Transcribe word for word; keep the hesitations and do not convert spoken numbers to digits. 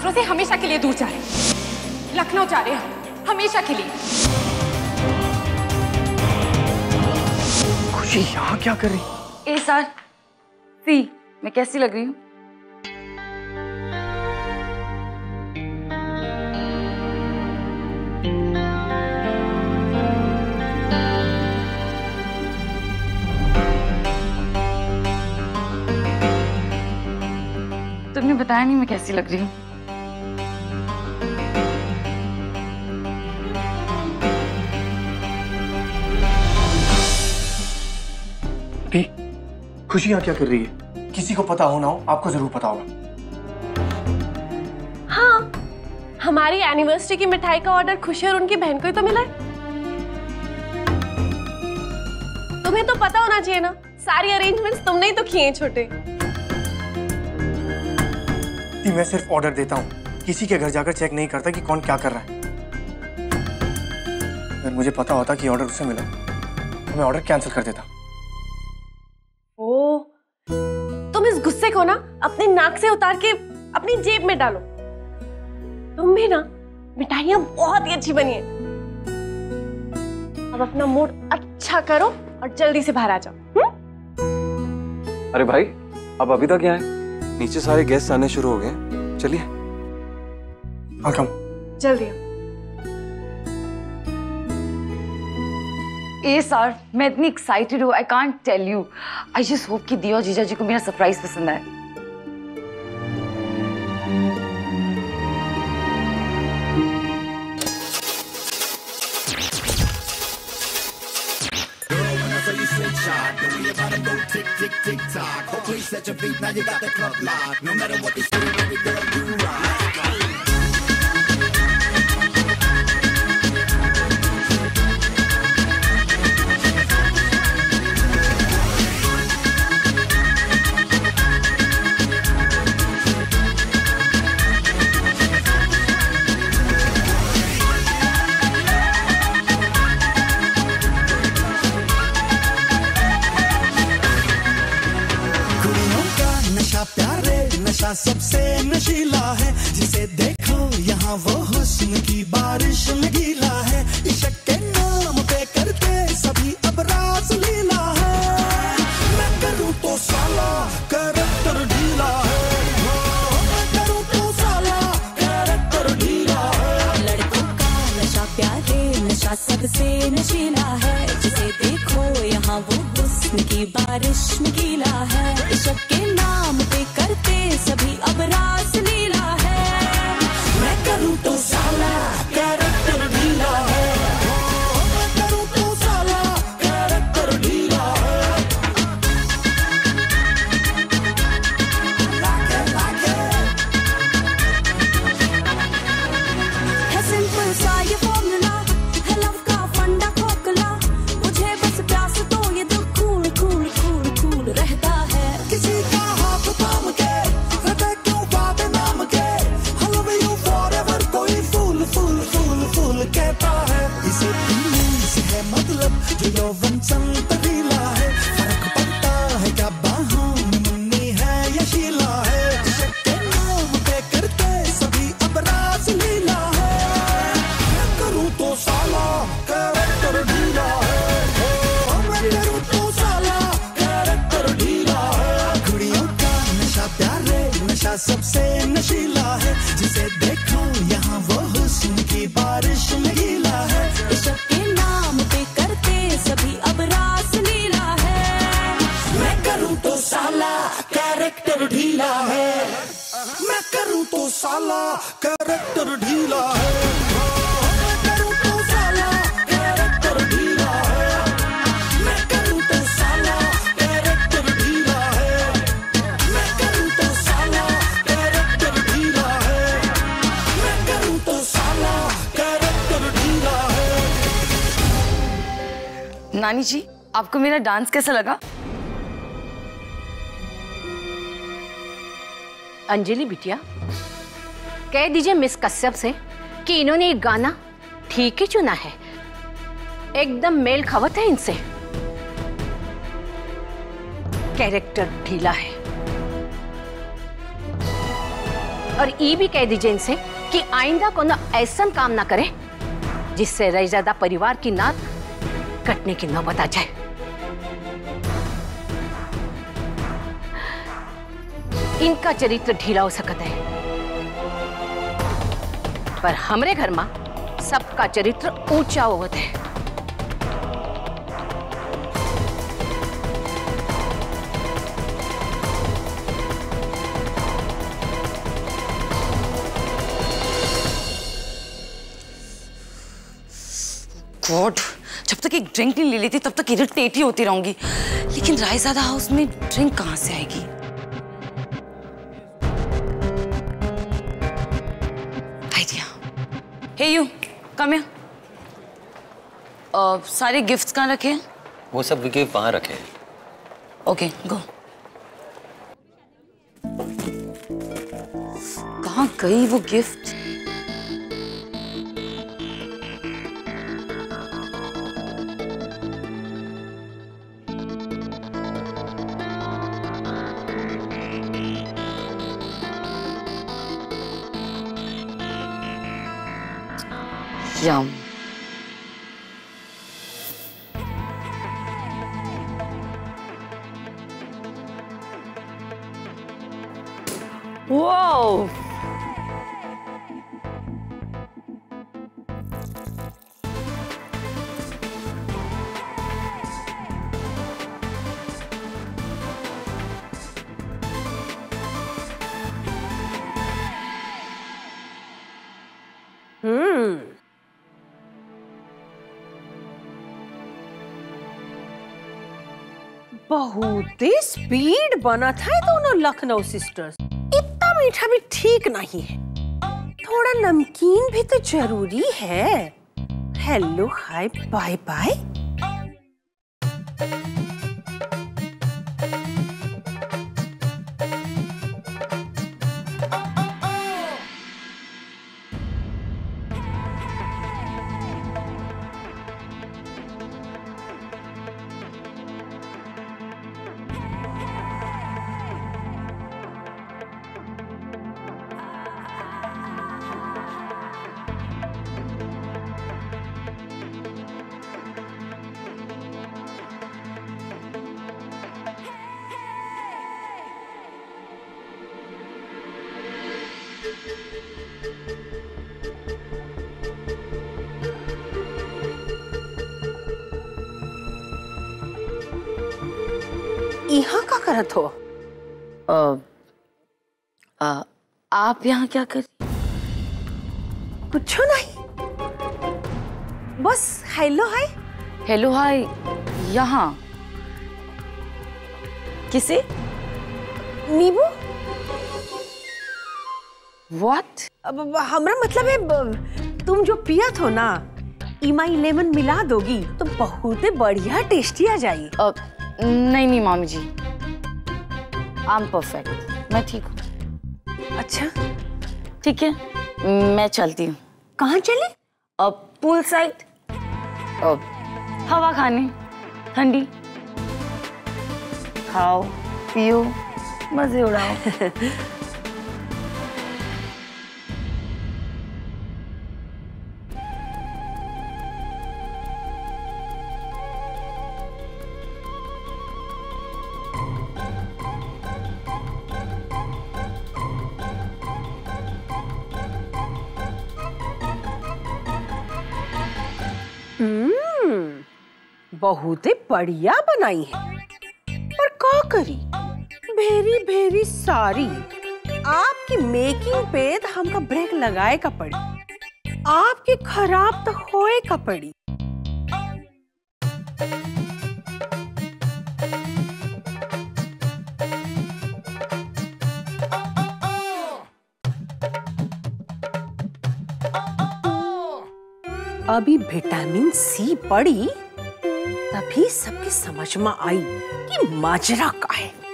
नजरों से हमेशा के लिए दूर जा रहे हैं। लखनऊ जा रहे हैं हमेशा के लिए। खुशी यहाँ क्या कर रही? ए सर, सी मैं कैसी लग रही हूँ? तुमने बताया नहीं मैं कैसी लग रही हूँ। खुशी यहाँ क्या कर रही है? किसी को पता हो ना हो, आपको जरूर पता होगा। हाँ, हमारी एनिवर्सरी की मिठाई का ऑर्डर खुशी और उनकी बहन को ही तो मिला है। तुम्हें तो पता होना चाहिए ना, सारी अरेंजमेंट्स तुमने ही तो किए हैं छोटे। मैं सिर्फ ऑर्डर देता हूँ, किसी के घर जाकर चेक नहीं करता कि कौन क्या कर रहा है। अगर मुझे पता होता कि ऑर्डर उसे मिला तो मैं ऑर्डर कैंसिल कर देता। ओ, तुम इस गुस्से को ना अपनी नाक से उतार के अपनी जेब में डालो। तुम भी ना, मिठाइयाँ बहुत ही अच्छी बनी है। अब अपना मूड अच्छा करो और जल्दी से बाहर आ जाओ। हुँ? अरे भाई, अब अभी तक यहाँ है? नीचे सारे गेस्ट आने शुरू हो गए, चलिए। हाँ कम जल्दी। ए सर, मैं इतनी एक्साइटेड हूँ, I can't tell you. I just hope कि दिया और जीजा जी को मेरा सरप्राइज पसंद आए। सबसे नशीला है, जिसे देखो यहाँ वो हुस्न की बारिश में गीला है। इश्क के नाम पे करते सभी अब रास लीला है। मैं करूँ तो साला कैरेक्टर ढीला है, मैं करूँ तो साला कैरेक्टर ढीला है। लड़कों का नशा प्यारे, नशा सबसे नशीला है, जिसे देखो यहाँ वो हुस्न की बारिश में गीला है। इश्क के नाम पे करते सभी अब रास लीला है। मैं करूँ तो साला कैरेक्टर ढीला है, मैं करूँ तो साला कैरेक्टर ढीला है। है सिंपल सा ये फॉर्मूला, है लव का फंडा खोखला। मुझे बस प्यास तो ये दिल कूल कूल कूल कूल रहता है। किसी का हाथ थाम के रहते क्यों बातें नाम के, I love you forever कोई फूल फूल फूल फूल कहता है। इसे पीने से है मतलब जो यौवन संत ढीला है। फर्क पड़ता है क्या बाहों में मुन्नी है या शीला है। इश्क के नाम पे करते सभी अब रास लीला है। मैं करूँ तो साला कैरेक्टर ढीला है, मैं करूँ तो साला कैरेक्टर ढीला है। कुड़ियों का नशा प्यारे, नशा सबसे नशीला है, जिसे देखो यहाँ वो हुस्न की बारिश में गीला है। इश्क के नाम पे करते सभी अब रास लीला है। मैं करूँ तो साला कैरेक्टर ढीला है, मैं करूँ तो साला कैरेक्टर ढीला है, मैं करूँ तो साला कैरेक्टर ढीला है, मैं करूँ तो साला कैरेक्टर ढीला है, मैं करूँ तो साला कैरेक्टर ढीला है, मैं करूँ तो साला कैरेक्टर ढीला है। नानी जी, आपको मेरा डांस कैसा लगा? अंजलि बिटिया, कह दीजिए मिस कश्यप से कि इन्होंने ये गाना ठीक ही चुना है, एकदम मेल खवत है इनसे। कैरेक्टर ढीला है। और ये भी कह दीजिए इनसे कि आइंदा को ना ऐसा काम ना करे जिससे रईजादा परिवार की नात कटने की नौबत आ जाए। इनका चरित्र ढीला हो सकता है, पर हमरे घर में सबका चरित्र ऊंचा होता है। गॉड, जब तक एक ड्रिंक नहीं ले लेती तब तक इरिटेट ही होती रहूंगी। लेकिन रायजादा हाउस में ड्रिंक कहां से आएगी? Idea. Hey you, come here. सारे गिफ्ट्स कहाँ रखे हैं? वो सब गिफ्ट वहां रखे हैं। Okay, go. कहाँ गई वो गिफ्ट? Yum. Whoa. हम्म बहुत ही स्पीड बना था ये दोनों लखनऊ सिस्टर्स। इतना मीठा भी ठीक नहीं है, थोड़ा नमकीन भी तो जरूरी है। Hello hi bye bye. यहाँ का करत हो? आ, आ, आप यहाँ क्या कर? कुछ नहीं, बस हेलो हाय। हेलो हाय यहाँ किसे? नींबू। What? अब हमरा मतलब है तुम जो पिया थो ना, इमाई लेमन मिला दोगी तो बहुत बढ़िया टेस्टी आ जाएगी। uh, नहीं नहीं मामी जी, आई एम परफेक्ट, मैं ठीक हूँ। अच्छा ठीक है, मैं चलती हूँ। कहाँ चले? अब पूल साइड, अब हवा खाने, ठंडी। खाओ पियो मजे उड़ाओ। हम्म बहुत ही बढ़िया बनाई है, पर का करी भेरी भेरी सारी आपकी मेकिंग पे तो हमका ब्रेक लगाए का पड़ी, आपकी खराब तो होए का पड़ी। अभी विटामिन सी पड़ी तभी सबके समझ में आई कि माजरा का है।